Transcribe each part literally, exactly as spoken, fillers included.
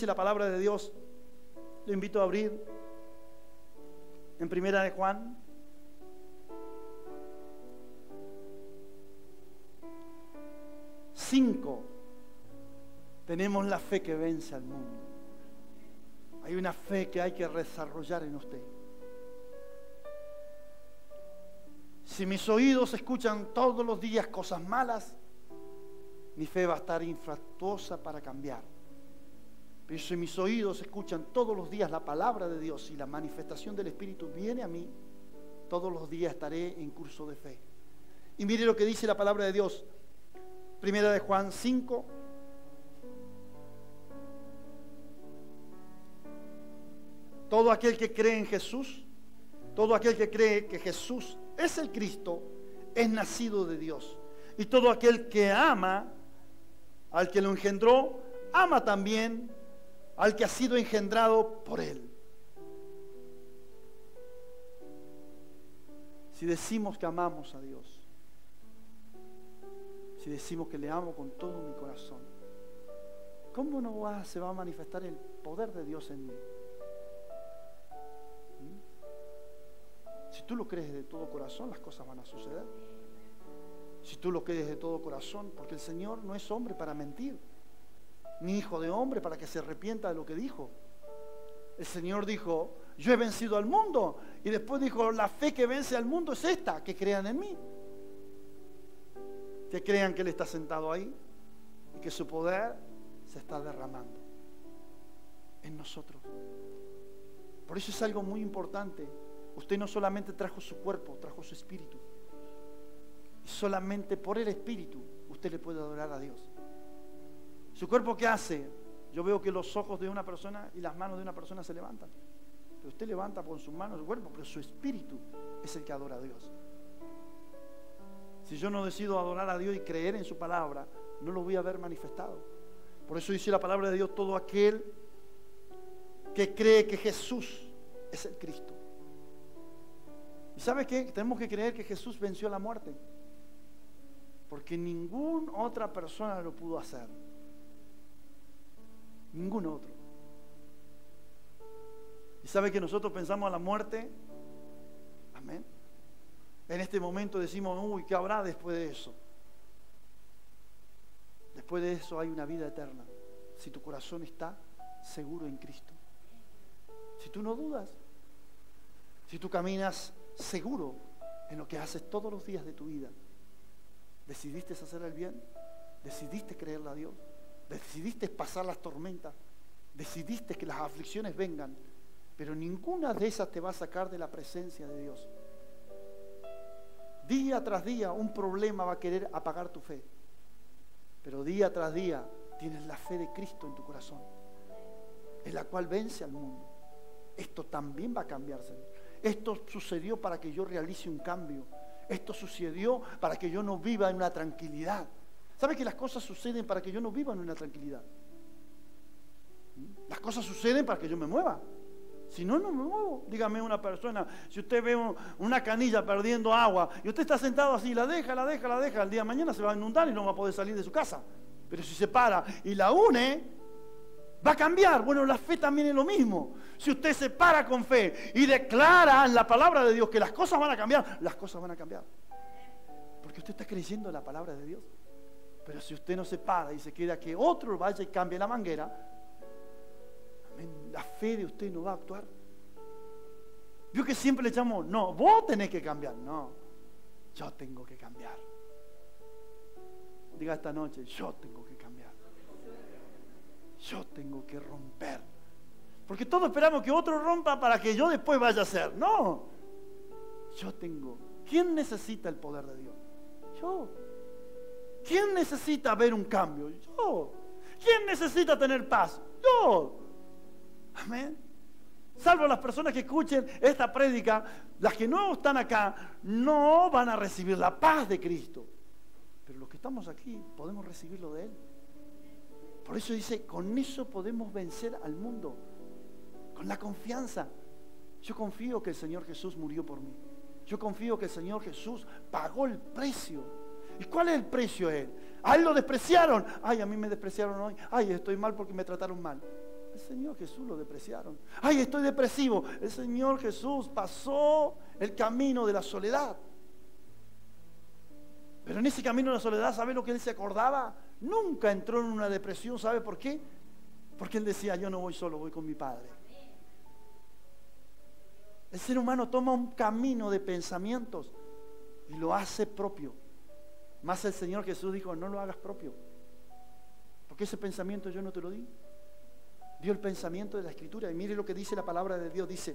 dice la palabra de Dios? Lo invito a abrir en Primera de Juan. Cinco. Tenemos la fe que vence al mundo. Hay una fe que hay que desarrollar en usted. Si mis oídos escuchan todos los días cosas malas, mi fe va a estar infructuosa para cambiar. Pero si mis oídos escuchan todos los días la palabra de Dios y la manifestación del Espíritu viene a mí, todos los días estaré en curso de fe. Y mire lo que dice la palabra de Dios. Primera de Juan cinco. Todo aquel que cree en Jesús, todo aquel que cree que Jesús es el Cristo, es nacido de Dios. Y todo aquel que ama al que lo engendró, ama también al que ha sido engendrado por él. Si decimos que amamos a Dios, si decimos que le amo con todo mi corazón, ¿cómo no va, se va a manifestar el poder de Dios en mí? ¿Mm? Si tú lo crees de todo corazón, las cosas van a suceder. Si tú lo crees de todo corazón, porque el Señor no es hombre para mentir, ni hijo de hombre para que se arrepienta de lo que dijo. El Señor dijo: yo he vencido al mundo, y después dijo: la fe que vence al mundo es esta, que crean en mí, que crean que Él está sentado ahí y que su poder se está derramando en nosotros. Por eso es algo muy importante. Usted no solamente trajo su cuerpo, trajo su espíritu. Y solamente por el espíritu usted le puede adorar a Dios. ¿Su cuerpo qué hace? Yo veo que los ojos de una persona y las manos de una persona se levantan. Pero usted levanta con sus manos el cuerpo, pero su espíritu es el que adora a Dios. Si yo no decido adorar a Dios y creer en su palabra, no lo voy a ver manifestado. Por eso dice la palabra de Dios: todo aquel que cree que Jesús es el Cristo. ¿Y sabe qué? Tenemos que creer que Jesús venció la muerte, porque ninguna otra persona lo pudo hacer. Ningún otro. ¿Y sabe que nosotros pensamos a la muerte? Amén. En este momento decimos: uy, ¿qué habrá después de eso? Después de eso hay una vida eterna, si tu corazón está seguro en Cristo. Si tú no dudas, si tú caminas seguro en lo que haces todos los días de tu vida, decidiste hacer el bien, decidiste creerle a Dios, decidiste pasar las tormentas, decidiste que las aflicciones vengan, pero ninguna de esas te va a sacar de la presencia de Dios. Día tras día un problema va a querer apagar tu fe, pero día tras día tienes la fe de Cristo en tu corazón, en la cual vence al mundo. Esto también va a cambiarse. Esto sucedió para que yo realice un cambio. Esto sucedió para que yo no viva en una tranquilidad. ¿Sabe que las cosas suceden para que yo no viva en una tranquilidad? Las cosas suceden para que yo me mueva. Si no, no me muevo. Dígame una persona, si usted ve una canilla perdiendo agua y usted está sentado así, la deja, la deja, la deja, el día de mañana se va a inundar y no va a poder salir de su casa. Pero si se para y la une, va a cambiar. Bueno, la fe también es lo mismo. Si usted se para con fe y declara en la palabra de Dios que las cosas van a cambiar, las cosas van a cambiar. Porque usted está creyendo en la palabra de Dios. Pero si usted no se para y se queda que otro vaya y cambie la manguera, amén, la fe de usted no va a actuar. Vio que siempre le echamos: no, vos tenés que cambiar. No, yo tengo que cambiar. Diga esta noche: yo tengo que cambiar. Yo tengo que romper. Porque todos esperamos que otro rompa para que yo después vaya a hacer. No, yo tengo. ¿Quién necesita el poder de Dios? Yo. ¿Quién necesita ver un cambio? Yo. ¿Quién necesita tener paz? Yo. Amén. Salvo las personas que escuchen esta prédica, las que no están acá no van a recibir la paz de Cristo. Pero los que estamos aquí podemos recibirlo de Él. Por eso dice: con eso podemos vencer al mundo, con la confianza. Yo confío que el Señor Jesús murió por mí. Yo confío que el Señor Jesús pagó el precio. ¿Y cuál es el precio de Él? A Él lo despreciaron. Ay, a mí me despreciaron hoy. Ay, estoy mal porque me trataron mal. El Señor Jesús lo despreciaron. Ay, estoy depresivo. El Señor Jesús pasó el camino de la soledad. Pero en ese camino de la soledad, ¿sabe lo que él se acordaba? Nunca entró en una depresión. ¿Sabe por qué? Porque él decía, yo no voy solo, voy con mi Padre. El ser humano toma un camino de pensamientos y lo hace propio. Más el Señor Jesús dijo, no lo hagas propio, porque ese pensamiento yo no te lo di. Dio el pensamiento de la Escritura. Y mire lo que dice la palabra de Dios. Dice,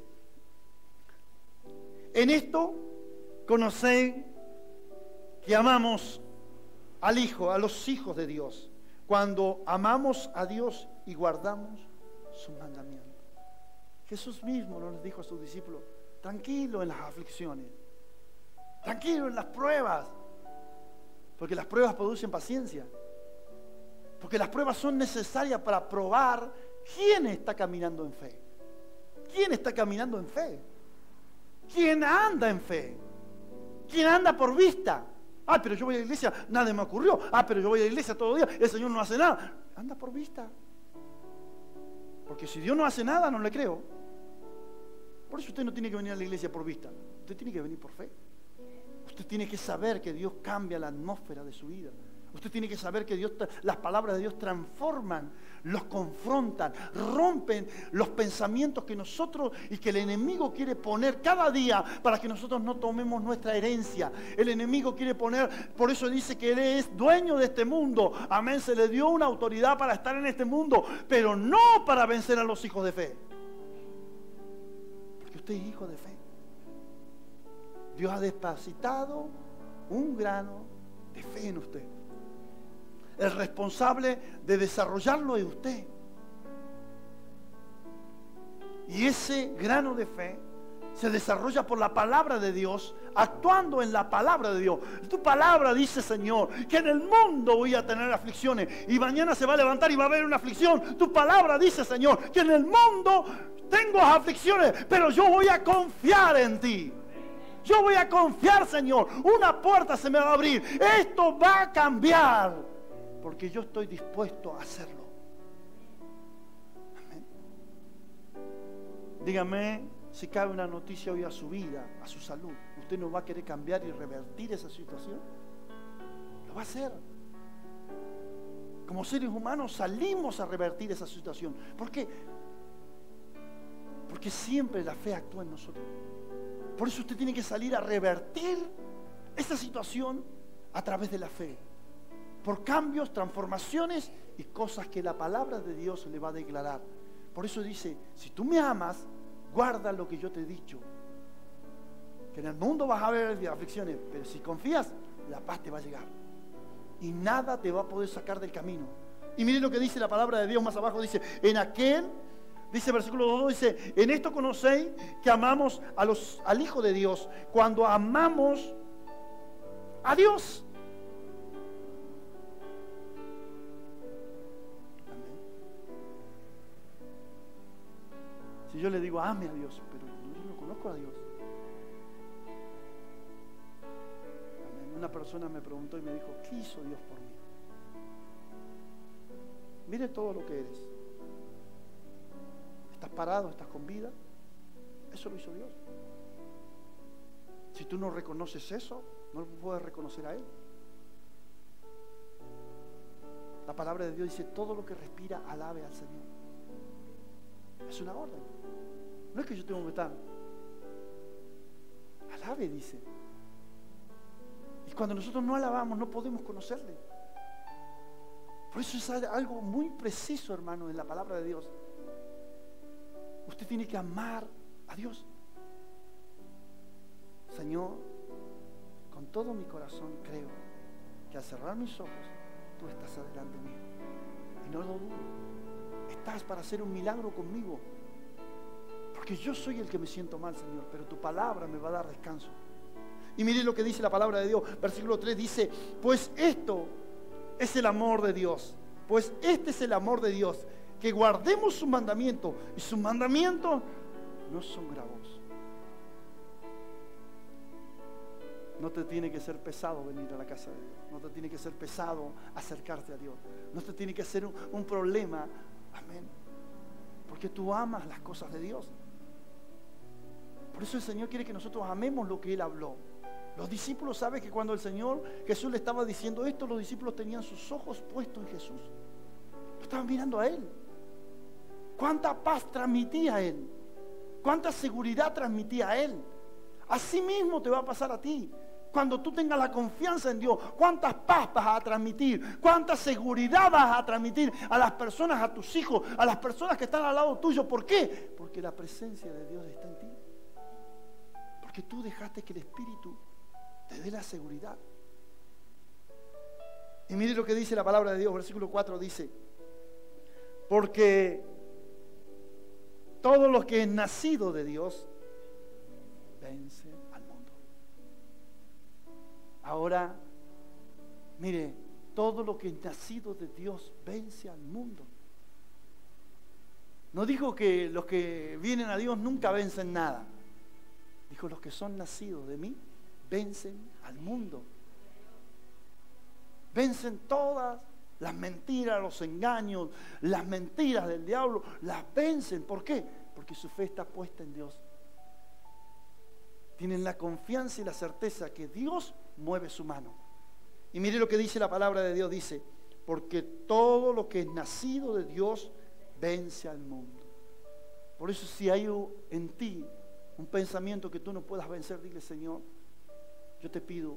en esto conocéis que amamos al Hijo, a los hijos de Dios, cuando amamos a Dios y guardamos sus mandamientos. Jesús mismo nos dijo a sus discípulos, tranquilo en las aflicciones, tranquilo en las pruebas, porque las pruebas producen paciencia, porque las pruebas son necesarias para probar quién está caminando en fe. ¿Quién está caminando en fe? ¿Quién anda en fe? ¿Quién anda por vista? Ah, pero yo voy a la iglesia, nada me ocurrió. Ah, pero yo voy a la iglesia todo el día, el Señor no hace nada. Anda por vista. Porque si Dios no hace nada, no le creo. Por eso usted no tiene que venir a la iglesia por vista. Usted tiene que venir por fe. Usted tiene que saber que Dios cambia la atmósfera de su vida. Usted tiene que saber que Dios, las palabras de Dios transforman, los confrontan, rompen los pensamientos que nosotros y que el enemigo quiere poner cada día para que nosotros no tomemos nuestra herencia. El enemigo quiere poner, por eso dice que Él es dueño de este mundo. Amén, se le dio una autoridad para estar en este mundo, pero no para vencer a los hijos de fe. Porque usted es hijo de fe. Dios ha depositado un grano de fe en usted. El responsable de desarrollarlo es usted. Y ese grano de fe se desarrolla por la palabra de Dios, actuando en la palabra de Dios. Tu palabra dice, Señor, que en el mundo voy a tener aflicciones y mañana se va a levantar y va a haber una aflicción. Tu palabra dice, Señor, que en el mundo tengo aflicciones, pero yo voy a confiar en ti. Yo voy a confiar, Señor. Una puerta se me va a abrir. Esto va a cambiar. Porque yo estoy dispuesto a hacerlo. Amén. Dígame si cabe una noticia hoy a su vida, a su salud. ¿Usted no va a querer cambiar y revertir esa situación? Lo va a hacer. Como seres humanos salimos a revertir esa situación. ¿Por qué? Porque siempre la fe actúa en nosotros. Por eso usted tiene que salir a revertir esa situación a través de la fe. Por cambios, transformaciones y cosas que la palabra de Dios le va a declarar. Por eso dice, si tú me amas, guarda lo que yo te he dicho. Que en el mundo vas a haber aflicciones, pero si confías, la paz te va a llegar. Y nada te va a poder sacar del camino. Y mire lo que dice la palabra de Dios más abajo. Dice, en aquel, dice versículo dos, dice, en esto conocéis que amamos a los, al Hijo de Dios, cuando amamos a Dios. Si yo le digo, ame a Dios, pero yo no conozco a Dios. Amén. Una persona me preguntó y me dijo, ¿qué hizo Dios por mí? Mire todo lo que eres. Estás parado, estás con vida. Eso lo hizo Dios. Si tú no reconoces eso, no puedes reconocer a Él. La palabra de Dios dice, todo lo que respira, alabe al Señor. Es una orden. No es que yo tengo que estar. Alabe, dice. Y cuando nosotros no alabamos, no podemos conocerle. Por eso es algo muy preciso, hermano, en la palabra de Dios. Usted tiene que amar a Dios. Señor, con todo mi corazón creo que al cerrar mis ojos, tú estás adelante mío. Y no lo dudo. Estás para hacer un milagro conmigo. Porque yo soy el que me siento mal, Señor, pero tu palabra me va a dar descanso. Y mire lo que dice la palabra de Dios. Versículo tres dice, pues esto es el amor de Dios. Pues este es el amor de Dios, que guardemos sus mandamientos. Y sus mandamientos no son gravosos. No te tiene que ser pesado venir a la casa de Dios. No te tiene que ser pesado acercarte a Dios. No te tiene que ser un, un problema. Amén. Porque tú amas las cosas de Dios. Por eso el Señor quiere que nosotros amemos lo que Él habló. Los discípulos saben que cuando el Señor Jesús le estaba diciendo esto, los discípulos tenían sus ojos puestos en Jesús. Lo estaban mirando a Él. Cuánta paz transmitía a Él. Cuánta seguridad transmitía a Él. Así mismo te va a pasar a ti. Cuando tú tengas la confianza en Dios, cuántas paz vas a transmitir, cuánta seguridad vas a transmitir a las personas, a tus hijos, a las personas que están al lado tuyo. ¿Por qué? Porque la presencia de Dios está en ti. Porque tú dejaste que el Espíritu te dé la seguridad. Y mire lo que dice la palabra de Dios, versículo cuatro dice: porque todo lo que es nacido de Dios vence al mundo. Ahora, mire, todo lo que es nacido de Dios vence al mundo. No dijo que los que vienen a Dios nunca vencen nada. Dijo, los que son nacidos de mí vencen al mundo. Vencen todas las mentiras, los engaños, las mentiras del diablo, las vencen. ¿Por qué? Porque su fe está puesta en Dios. Tienen la confianza y la certeza que Dios mueve su mano. Y mire lo que dice la palabra de Dios, dice: porque todo lo que es nacido de Dios vence al mundo. Por eso, si hay en ti un pensamiento que tú no puedas vencer, dile: Señor, yo te pido,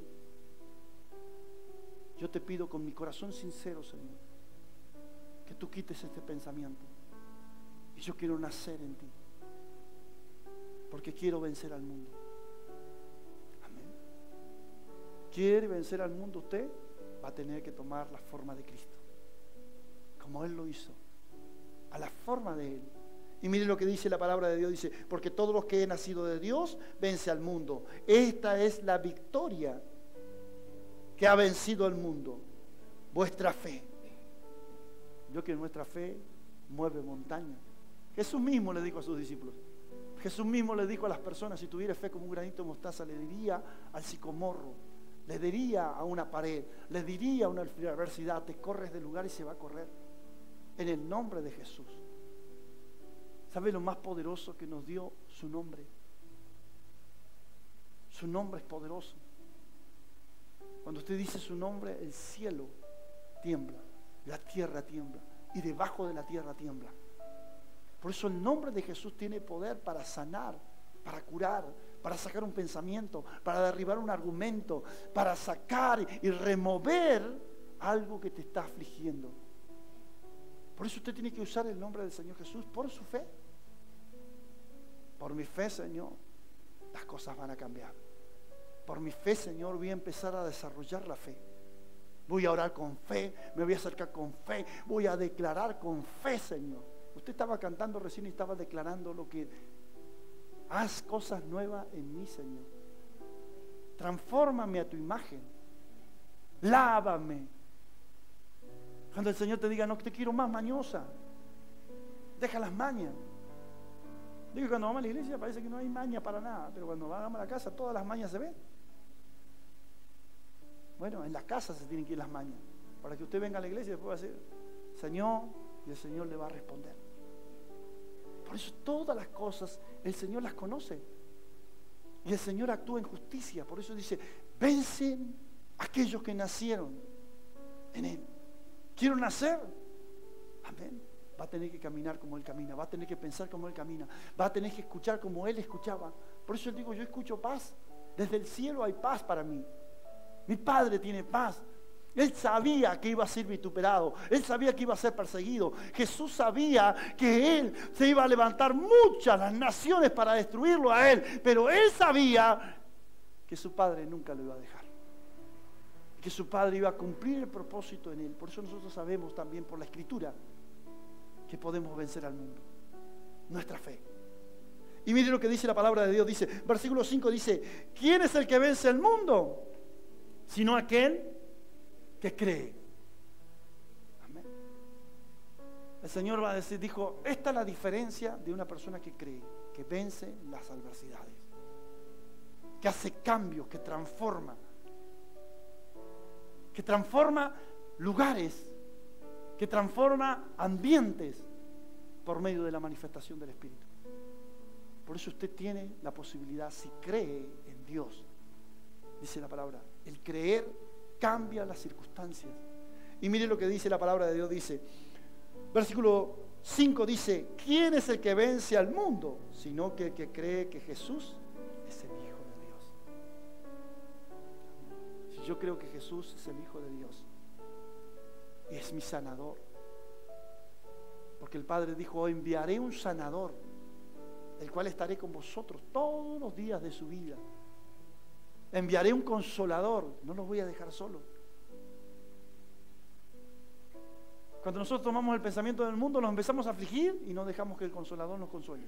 yo te pido con mi corazón sincero, Señor, que tú quites este pensamiento. Y yo quiero nacer en ti, porque quiero vencer al mundo. Amén. ¿Quiere vencer al mundo usted? Va a tener que tomar la forma de Cristo, como Él lo hizo, a la forma de Él. Y mire lo que dice la palabra de Dios, dice: porque todos los que he nacido de Dios vence al mundo. Esta es la victoria que ha vencido al mundo, vuestra fe. Yo que nuestra fe mueve montañas. Jesús mismo le dijo a sus discípulos, Jesús mismo le dijo a las personas: si tuviera fe como un granito de mostaza, le diría al sicomorro, le diría a una pared, le diría a una adversidad, te corres del lugar y se va a correr. En el nombre de Jesús. ¿Sabe lo más poderoso que nos dio? Su nombre. Su nombre es poderoso. Cuando usted dice su nombre, el cielo tiembla, la tierra tiembla y debajo de la tierra tiembla. Por eso el nombre de Jesús tiene poder para sanar, para curar, para sacar un pensamiento, para derribar un argumento, para sacar y remover algo que te está afligiendo. Por eso usted tiene que usar el nombre del Señor Jesús por su fe. Por mi fe, Señor, las cosas van a cambiar. Por mi fe, Señor, voy a empezar a desarrollar la fe. Voy a orar con fe, me voy a acercar con fe, voy a declarar con fe, Señor. Usted estaba cantando recién y estaba declarando lo que... Haz cosas nuevas en mí, Señor. Transfórmame a tu imagen. Lávame. Cuando el Señor te diga: no te quiero más mañosa, deja las mañas. Digo, cuando vamos a la iglesia parece que no hay maña para nada, pero cuando vamos a la casa todas las mañas se ven. Bueno, en la casa se tienen que ir las mañas, para que usted venga a la iglesia y después va a decir: Señor, y el Señor le va a responder. Por eso todas las cosas el Señor las conoce y el Señor actúa en justicia. Por eso dice: vencen aquellos que nacieron en Él. ¿Quiero nacer? Amén. Va a tener que caminar como Él camina, va a tener que pensar como Él camina, va a tener que escuchar como Él escuchaba. Por eso digo, yo escucho paz. Desde el cielo hay paz para mí. Mi Padre tiene paz. Él sabía que iba a ser vituperado, Él sabía que iba a ser perseguido. Jesús sabía que Él se iba a levantar muchas las naciones para destruirlo a Él, pero Él sabía que su Padre nunca lo iba a dejar, que su Padre iba a cumplir el propósito en Él. Por eso nosotros sabemos también por la Escritura que podemos vencer al mundo. Nuestra fe. Y mire lo que dice la palabra de Dios. Dice, versículo cinco dice: ¿quién es el que vence el mundo? Sino aquel que cree. Amén. El Señor va a decir, dijo, esta es la diferencia de una persona que cree, que vence las adversidades, que hace cambios, que transforma, que transforma lugares, que transforma ambientes. por medio de la manifestación del Espíritu. Por eso usted tiene la posibilidad, si cree en Dios, dice la palabra, el creer cambia las circunstancias. Y mire lo que dice la palabra de Dios, dice, versículo cinco dice, ¿quién es el que vence al mundo? Sino que el que cree que Jesús es el Hijo de Dios. Si yo creo que Jesús es el Hijo de Dios y es mi sanador, porque el Padre dijo, enviaré un sanador, el cual estaré con vosotros todos los días de su vida. Enviaré un consolador, no los voy a dejar solos. Cuando nosotros tomamos el pensamiento del mundo, nos empezamos a afligir y no dejamos que el consolador nos consuele.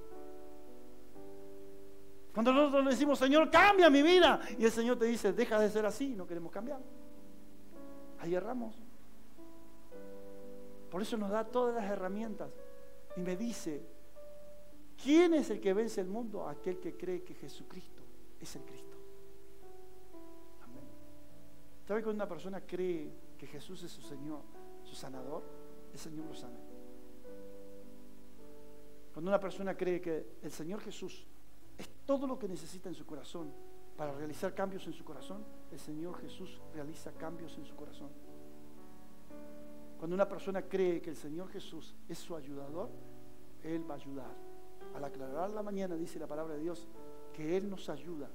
Cuando nosotros le decimos, Señor, cambia mi vida, y el Señor te dice, deja de ser así, no queremos cambiar. Ahí erramos. Por eso nos da todas las herramientas y me dice, ¿quién es el que vence el mundo? Aquel que cree que Jesucristo es el Cristo. Amén. ¿Sabe que cuando una persona cree que Jesús es su Señor, su sanador, el Señor lo sana? Cuando una persona cree que el Señor Jesús es todo lo que necesita en su corazón para realizar cambios en su corazón, el Señor Jesús realiza cambios en su corazón. Cuando una persona cree que el Señor Jesús es su ayudador, Él va a ayudar. Al aclarar la mañana, dice la palabra de Dios, que Él nos ayuda.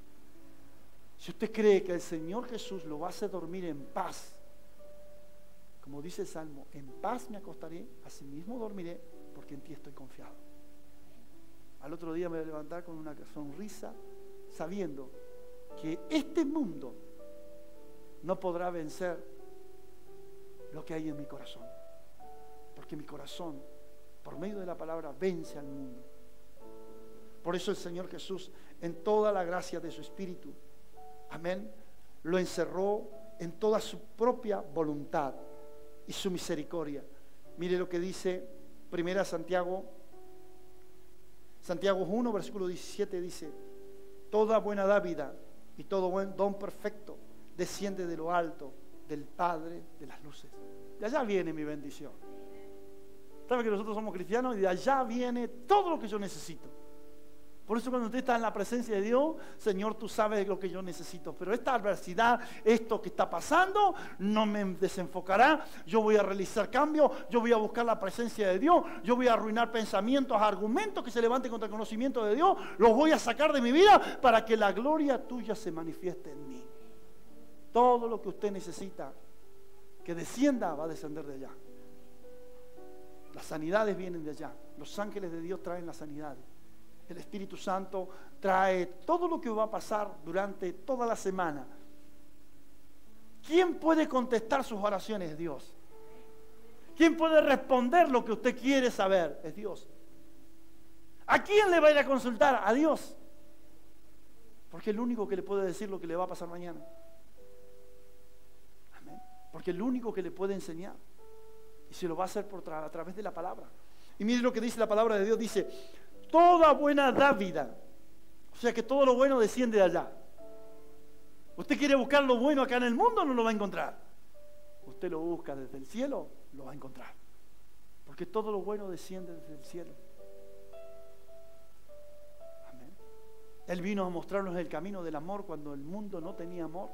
Si usted cree que el Señor Jesús lo va a hacer dormir en paz, como dice el Salmo, en paz me acostaré, asimismo dormiré, porque en ti estoy confiado. Al otro día me voy a levantar con una sonrisa, sabiendo que este mundo no podrá vencer lo que hay en mi corazón, porque mi corazón, por medio de la palabra, vence al mundo. Por eso el Señor Jesús, en toda la gracia de su Espíritu, amén, lo encerró en toda su propia voluntad y su misericordia. Mire lo que dice Primera Santiago, Santiago uno, versículo diecisiete, dice, toda buena dádiva y todo buen don perfecto desciende de lo alto, del Padre de las luces. De allá viene mi bendición. ¿Sabe que nosotros somos cristianos? Y de allá viene todo lo que yo necesito. Por eso cuando usted está en la presencia de Dios, Señor, tú sabes lo que yo necesito, pero esta adversidad, esto que está pasando, no me desenfocará. Yo voy a realizar cambios, yo voy a buscar la presencia de Dios, yo voy a arruinar pensamientos, argumentos que se levanten contra el conocimiento de Dios, los voy a sacar de mi vida para que la gloria tuya se manifieste en mí. Todo lo que usted necesita que descienda va a descender de allá. Las sanidades vienen de allá. Los ángeles de Dios traen las sanidades. El Espíritu Santo trae todo lo que va a pasar durante toda la semana. ¿Quién puede contestar sus oraciones? Dios. ¿Quién puede responder lo que usted quiere saber? Es Dios. ¿A quién le va a ir a consultar? A Dios. Porque es el único que le puede decir lo que le va a pasar mañana. Amén. Porque es el único que le puede enseñar. Y se lo va a hacer por tra- a través de la palabra. Y mire lo que dice la palabra de Dios. Dice, toda buena dádiva. O sea que todo lo bueno desciende de allá. Usted quiere buscar lo bueno acá en el mundo, no lo va a encontrar. Usted lo busca desde el cielo, lo va a encontrar. Porque todo lo bueno desciende desde el cielo. Amén. Él vino a mostrarnos el camino del amor cuando el mundo no tenía amor.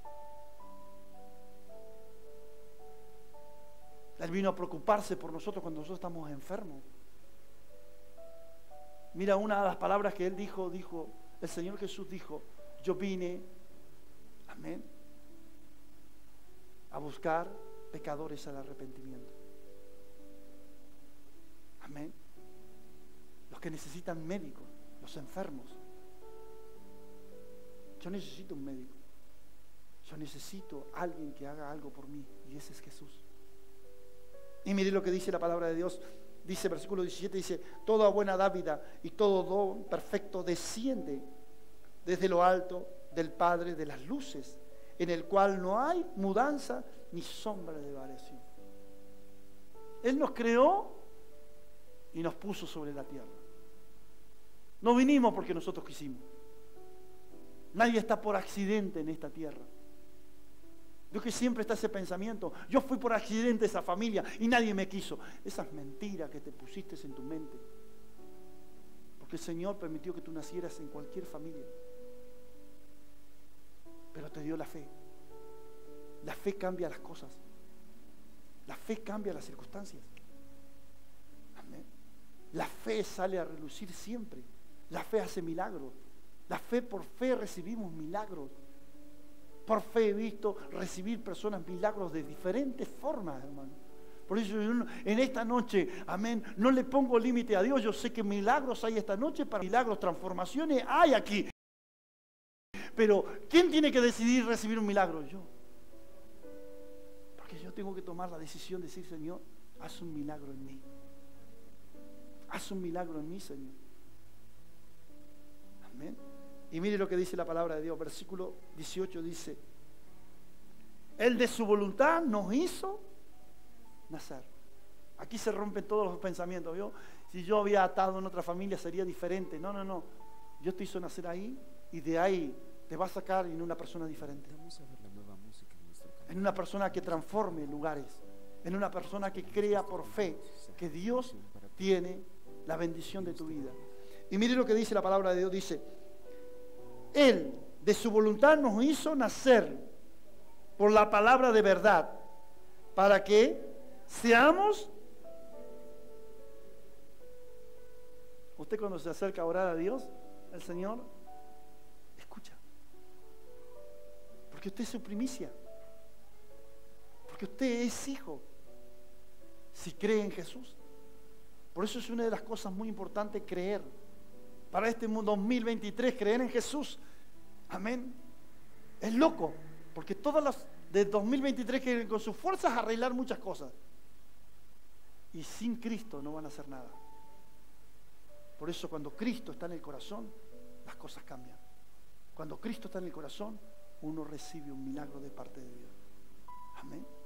Él vino a preocuparse por nosotros cuando nosotros estamos enfermos. Mira, una de las palabras que Él dijo, dijo, el Señor Jesús dijo, yo vine, amén, a buscar pecadores al arrepentimiento. Amén. Los que necesitan médicos, los enfermos. Yo necesito un médico. Yo necesito alguien que haga algo por mí, y ese es Jesús. Y mire lo que dice la palabra de Dios. Dice, versículo diecisiete, dice, toda buena dádiva y todo don perfecto desciende desde lo alto del Padre de las luces, en el cual no hay mudanza ni sombra de variación. Él nos creó y nos puso sobre la tierra. No vinimos porque nosotros quisimos. Nadie está por accidente en esta tierra. Veo que siempre está ese pensamiento. Yo fui por accidente a esa familia y nadie me quiso. Esas mentiras que te pusiste en tu mente. Porque el Señor permitió que tú nacieras en cualquier familia. Pero te dio la fe. La fe cambia las cosas. La fe cambia las circunstancias. Amén. La fe sale a relucir siempre. La fe hace milagros. La fe, por fe recibimos milagros. Por fe he visto recibir personas milagros de diferentes formas, hermano. Por eso yo en esta noche, amén, no le pongo límite a Dios. Yo sé que milagros hay esta noche, para milagros, transformaciones hay aquí. Pero ¿quién tiene que decidir recibir un milagro? Yo. Porque yo tengo que tomar la decisión de decir, Señor, haz un milagro en mí. Haz un milagro en mí, Señor. Amén. Y mire lo que dice la palabra de Dios, versículo dieciocho dice, Él de su voluntad nos hizo nacer. Aquí se rompen todos los pensamientos, ¿vio? Si yo había atado en otra familia sería diferente. No, no, no. Dios te hizo nacer ahí y de ahí te va a sacar en una persona diferente. Vamos a ver la nueva música en nuestro canal. En una persona que transforme lugares. En una persona que crea por fe que Dios tiene la bendición de tu vida. Y mire lo que dice la palabra de Dios, dice, Él de su voluntad nos hizo nacer por la palabra de verdad, para que seamos. Usted cuando se acerca a orar a Dios, el Señor escucha, porque usted es su primicia, porque usted es hijo, si cree en Jesús. Por eso es una de las cosas muy importantes, creer. Para este mundo dos mil veintitrés, creer en Jesús. Amén. Es loco, porque todas las de dos mil veintitrés quieren con sus fuerzas arreglar muchas cosas. Y sin Cristo no van a hacer nada. Por eso cuando Cristo está en el corazón, las cosas cambian. Cuando Cristo está en el corazón, uno recibe un milagro de parte de Dios. Amén.